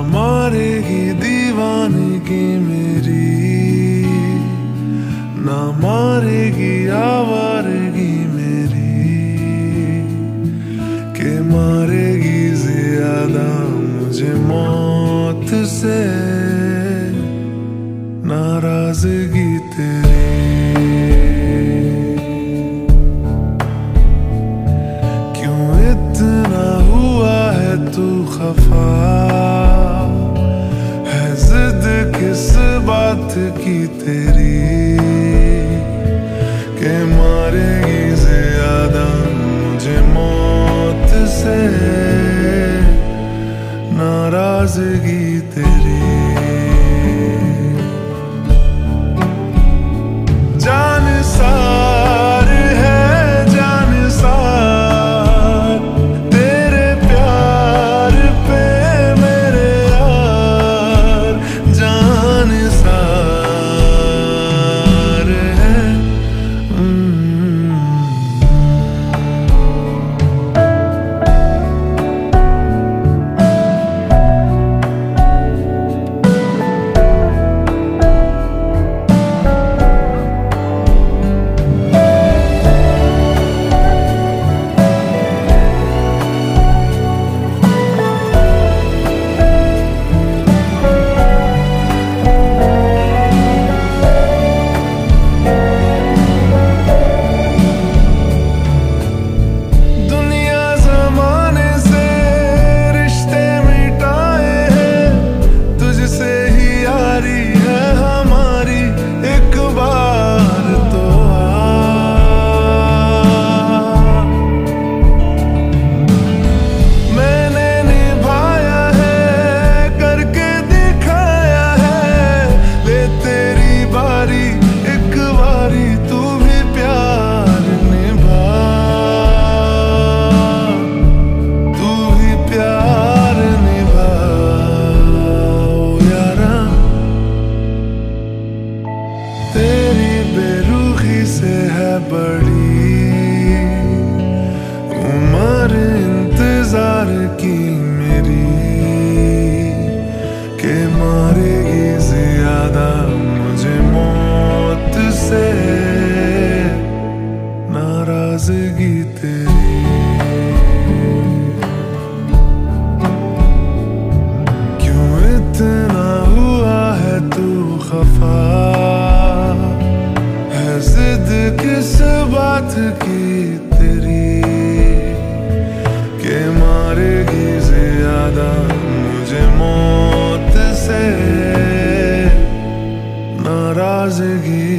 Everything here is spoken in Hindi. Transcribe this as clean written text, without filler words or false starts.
मारेगी दीवानगी मेरी, ना मारेगी आवारगी मेरी, के मारेगी ज्यादा मुझे मौत से नाराजगी तेरी। क्यों इतना हुआ है तू खफा, है जिद किस बात की तेरी, के मारेगी ज्यादा मुझे मौत से नाराजगी तेरी। जान सार है जान सार तेरे प्यार पे मेरे यार, जान सार है। तेरी बेरुखी से है बड़ी उम्र इंतजार की मेरी, के मारेगी ज्यादा मुझे मौत से नाराजगी तेरी। क्यों इतना हुआ है तू खफा, जिद किस बात की तेरी, के मारेगी ज्यादा मुझे मौत से नाराजगी